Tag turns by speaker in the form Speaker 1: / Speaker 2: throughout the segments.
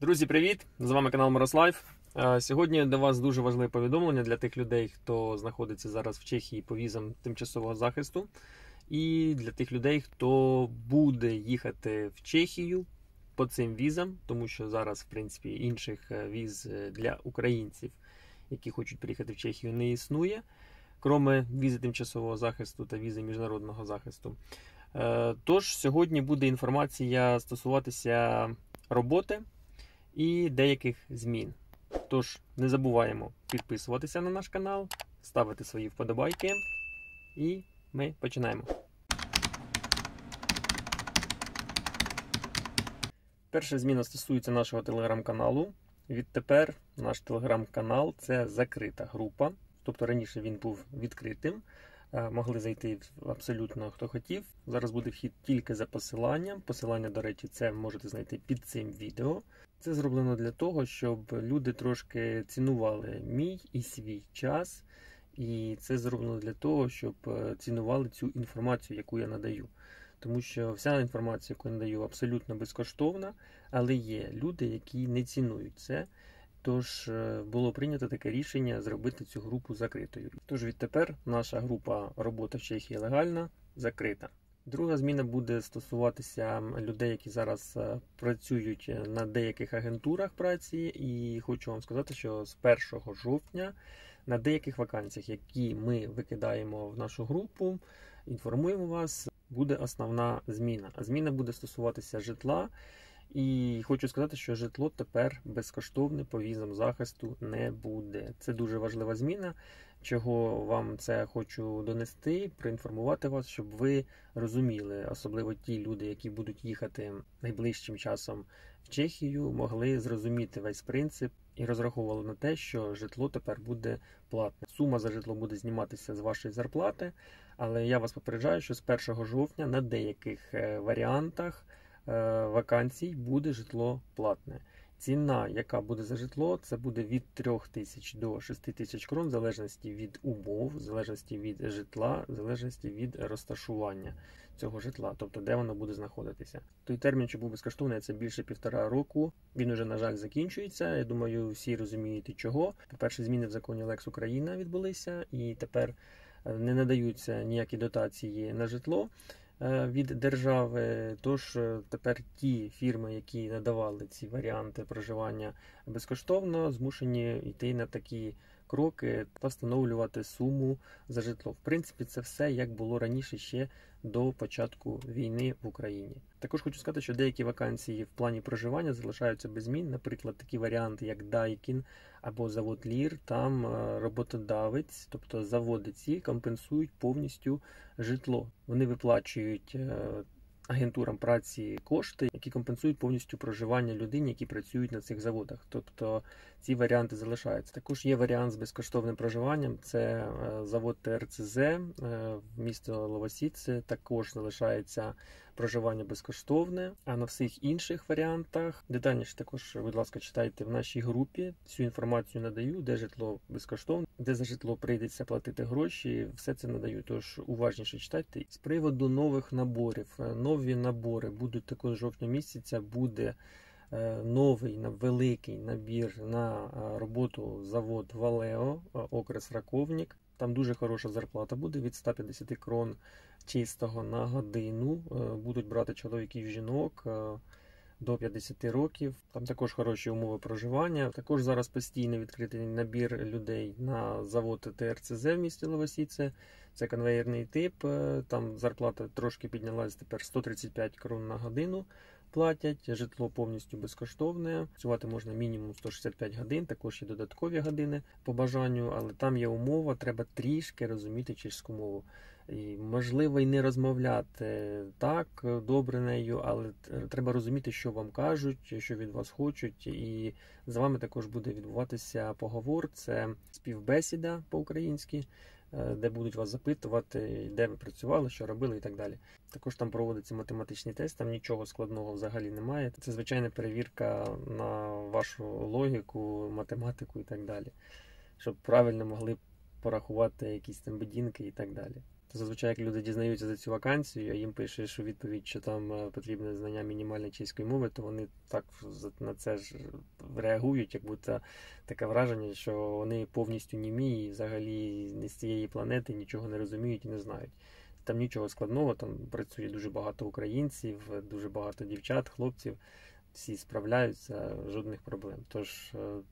Speaker 1: Друзі, привіт! З вами канал Мирослав. Сьогодні до вас дуже важливе повідомлення для тих людей, хто знаходиться зараз в Чехії по візам тимчасового захисту. І для тих людей, хто буде їхати в Чехію по цим візам, тому що зараз, в принципі, інших віз для українців, які хочуть приїхати в Чехію, не існує, крім візи тимчасового захисту та візи міжнародного захисту. Тож, сьогодні буде інформація стосуватися роботи і деяких змін. Тож, не забуваємо підписуватися на наш канал, ставити свої вподобайки, і ми починаємо. Перша зміна стосується нашого телеграм-каналу. Відтепер наш телеграм-канал – це закрита група. Тобто раніше він був відкритим. Могли зайти абсолютно хто хотів. Зараз буде вхід тільки за посиланням. Посилання, до речі, це можете знайти під цим відео. Це зроблено для того, щоб люди трошки цінували мій і свій час. І це зроблено для того, щоб цінували цю інформацію, яку я надаю. Тому що вся інформація, яку я надаю, абсолютно безкоштовна, але є люди, які не цінують це. Тож було прийнято таке рішення зробити цю групу закритою. Тож відтепер наша група «Робота в Чехії легальна» закрита. Друга зміна буде стосуватися людей, які зараз працюють на деяких агентурах праці. І хочу вам сказати, що з 1 жовтня на деяких вакансіях, які ми викидаємо в нашу групу, інформуємо вас, буде основна зміна. А зміна буде стосуватися житла. І хочу сказати, що житло тепер безкоштовне по візам захисту не буде. Це дуже важлива зміна, чого вам це хочу донести, проінформувати вас, щоб ви розуміли, особливо ті люди, які будуть їхати найближчим часом в Чехію, могли зрозуміти весь принцип і розраховували на те, що житло тепер буде платне. Сума за житло буде зніматися з вашої зарплати, але я вас попереджаю, що з 1 жовтня на деяких варіантах вакансій буде житло платне. Ціна, яка буде за житло, це буде від 3000 до 6000 крон, в залежності від умов, в залежності від житла, в залежності від розташування цього житла, тобто де воно буде знаходитися. Той термін, що був безкоштовний, це більше 1,5 року. Він уже, на жаль, закінчується. Я думаю, всі розумієте чого. По-перше, зміни в законі Лекс Україна відбулися, і тепер не надаються ніякі дотації на житло від держави. Тож тепер ті фірми, які надавали ці варіанти проживання безкоштовно, змушені йти на такі кроки та встановлювати суму за житло. В принципі, це все як було раніше ще до початку війни в Україні. Також хочу сказати, що деякі вакансії в плані проживання залишаються без змін. Наприклад, такі варіанти, як Дайкін або завод Лір, там роботодавець, тобто заводи ці, компенсують повністю житло. Вони виплачують агентурам праці кошти, які компенсують повністю проживання людині, які працюють на цих заводах. Тобто ці варіанти залишаються. Також є варіант з безкоштовним проживанням. Це завод ТРЦЗ в місто Ловосіце. Також залишається проживання безкоштовне. А на всіх інших варіантах детальніше також, будь ласка, читайте в нашій групі. Всю інформацію надаю, де житло безкоштовне, де за житло прийдеться платити гроші. Все це надаю, тож уважніше читайте. З приводу нових наборів. Нові набори будуть також жовтня місяця. Буде новий великий набір на роботу завод Валео, окрес Раковнік. Там дуже хороша зарплата буде від 150 крон чистого на годину. Будуть брати чоловіків і жінок до 50 років. Там також хороші умови проживання. Також зараз постійно відкритий набір людей на завод ТРЦЗ в місті Ловосіце. Це конвеєрний тип. Там зарплата трошки піднялась, тепер 135 крон на годину платять. Житло повністю безкоштовне. Працювати можна мінімум 165 годин. Також є додаткові години по бажанню, але там є умова, треба трішки розуміти чеську мову. І, можливо, і не розмовляти так добре нею, але треба розуміти, що вам кажуть, що від вас хочуть. І з вами також буде відбуватися поговор. Це співбесіда по-українськи, де будуть вас запитувати, де ви працювали, що робили і так далі. Також там проводиться математичний тест, там нічого складного взагалі немає. Це звичайна перевірка на вашу логіку, математику і так далі. Щоб правильно могли порахувати якісь там будинки і так далі. Зазвичай, як люди дізнаються за цю вакансію, а їм пише, що відповідь, що там потрібне знання мінімальної чеської мови, то вони так на це ж реагують, як будто таке враження, що вони повністю німі і взагалі не з цієї планети, нічого не розуміють і не знають. Там нічого складного, там працює дуже багато українців, дуже багато дівчат, хлопців, всі справляються, жодних проблем. Тож,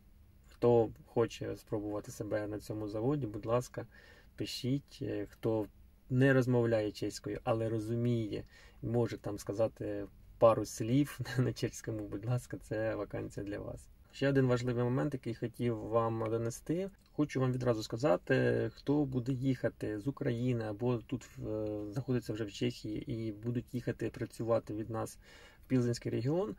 Speaker 1: хто хоче спробувати себе на цьому заводі, будь ласка, пишіть. Хто не розмовляє чеською, але розуміє, може там сказати пару слів на чеському, будь ласка, це вакансія для вас. Ще один важливий момент, який хотів вам донести. Хочу вам відразу сказати, хто буде їхати з України або тут знаходиться вже в Чехії і будуть їхати працювати від нас в Пілзенський регіон,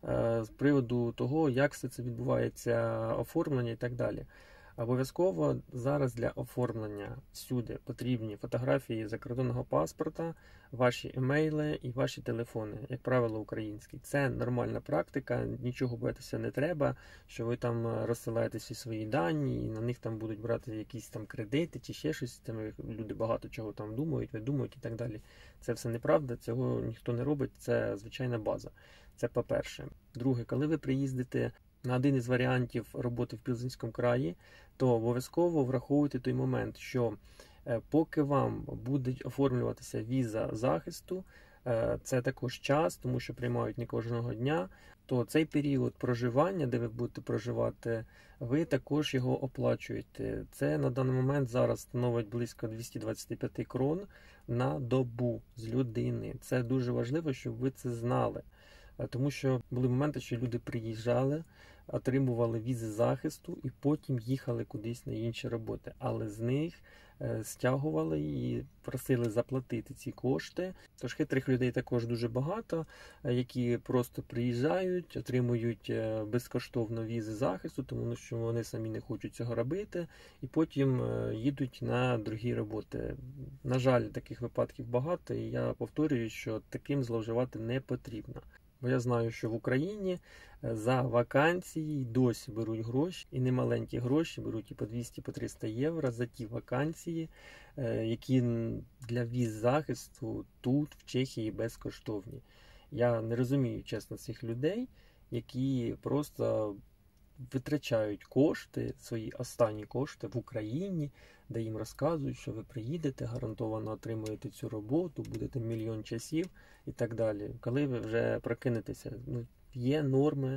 Speaker 1: з приводу того, як все це відбувається, оформлення і так далі. Обов'язково зараз для оформлення всюди потрібні фотографії закордонного паспорта, ваші емейли і ваші телефони, як правило, українські. Це нормальна практика, нічого боятися не треба, що ви там розсилаєте всі свої дані і на них там будуть брати якісь там кредити чи ще щось. Там люди багато чого там думають, видумують і так далі. Це все неправда, цього ніхто не робить, це звичайна база. Це по-перше. Друге, коли ви приїздите на один із варіантів роботи в Пілзенському краї, то обов'язково враховуйте той момент, що поки вам буде оформлюватися віза захисту, це також час, тому що приймають не кожного дня, то цей період проживання, де ви будете проживати, ви також його оплачуєте. Це на даний момент зараз становить близько 225 крон на добу з людини. Це дуже важливо, щоб ви це знали. Тому що були моменти, що люди приїжджали, отримували візи захисту і потім їхали кудись на інші роботи. Але з них стягували і просили заплатити ці кошти. Тож хитрих людей також дуже багато, які просто приїжджають, отримують безкоштовно візи захисту, тому що вони самі не хочуть цього робити, і потім їдуть на другі роботи. На жаль, таких випадків багато, і я повторюю, що таким зловживати не потрібно. Бо я знаю, що в Україні за вакансії досі беруть гроші, і немаленькі гроші, беруть і по 200, по 300 євро за ті вакансії, які для віз захисту тут, в Чехії, безкоштовні. Я не розумію, чесно, цих людей, які просто витрачають кошти, свої останні кошти в Україні, де їм розказують, що ви приїдете, гарантовано отримуєте цю роботу, будете мільйон часів і так далі. Коли ви вже прокинетеся, є норми,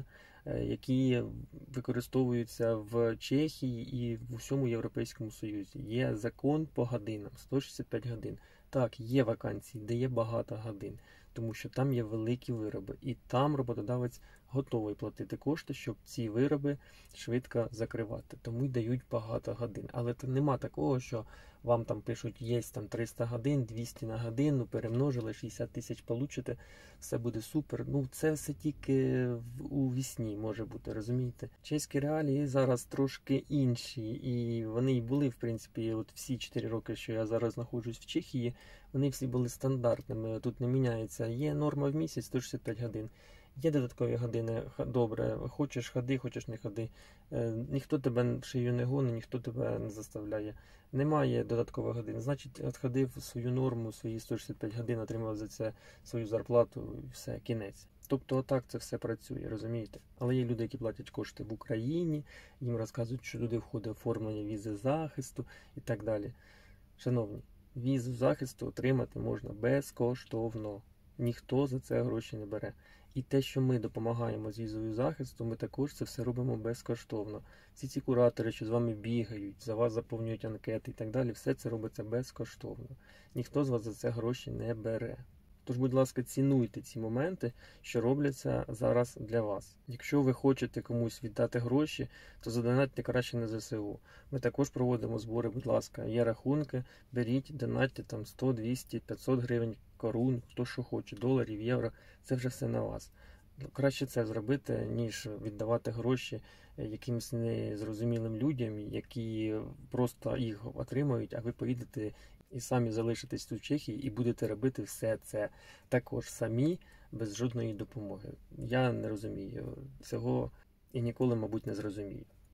Speaker 1: які використовуються в Чехії і в усьому Європейському Союзі. Є закон по годинам, 165 годин. Так, є вакансії, де є багато годин, тому що там є великі вироби, і там роботодавець готовий платити кошти, щоб ці вироби швидко закривати. Тому й дають багато годин. Але це нема такого, що вам там пишуть, є там 300 годин, 200 на годину, перемножили, 60 тисяч получите, все буде супер. Це все тільки у вісні може бути, розумієте? Чеські реалії зараз трошки інші, і вони й були, в принципі, от всі 4 роки, що я зараз знаходжусь в Чехії, вони всі були стандартними, тут не міняється. Є норма в місяць 165 годин. Є додаткові години, добре, хочеш ходи, хочеш не ходи. Ніхто тебе шию не гонить, ніхто тебе не заставляє. Немає додаткових годин. Значить, відходив свою норму, свої 165 годин, отримав за це свою зарплату і все, кінець. Тобто отак це все працює, розумієте? Але є люди, які платять кошти в Україні, їм розказують, що туди входить оформлення візи захисту і так далі. Шановні, візу захисту отримати можна безкоштовно. Ніхто за це гроші не бере. І те, що ми допомагаємо з візовою захисту, ми також це все робимо безкоштовно. Всі ці куратори, що з вами бігають, за вас заповнюють анкети і так далі, все це робиться безкоштовно. Ніхто з вас за це гроші не бере. Тож, будь ласка, цінуйте ці моменти, що робляться зараз для вас. Якщо ви хочете комусь віддати гроші, то задонатьте краще на ЗСУ. Ми також проводимо збори, будь ласка, є рахунки, беріть, донатьте там 100, 200, 500 гривень, корун, хто що хоче, доларів, євро, це вже все на вас. Краще це зробити, ніж віддавати гроші якимось незрозумілим людям, які просто їх отримають, а ви поїдете і самі залишитесь тут в Чехії і будете робити все це також самі, без жодної допомоги. Я не розумію цього і ніколи, мабуть, не зрозумію.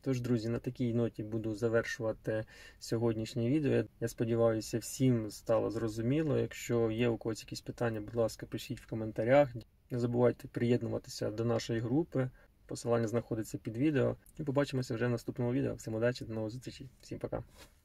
Speaker 1: Тож, друзі, на такій ноті буду завершувати сьогоднішнє відео. Я сподіваюся, всім стало зрозуміло. Якщо є у когось якісь питання, будь ласка, пишіть в коментарях. Не забувайте приєднуватися до нашої групи. Посилання знаходиться під відео. І побачимося вже в наступному відео. Всім удачі, до нових зустрічей. Всім пока.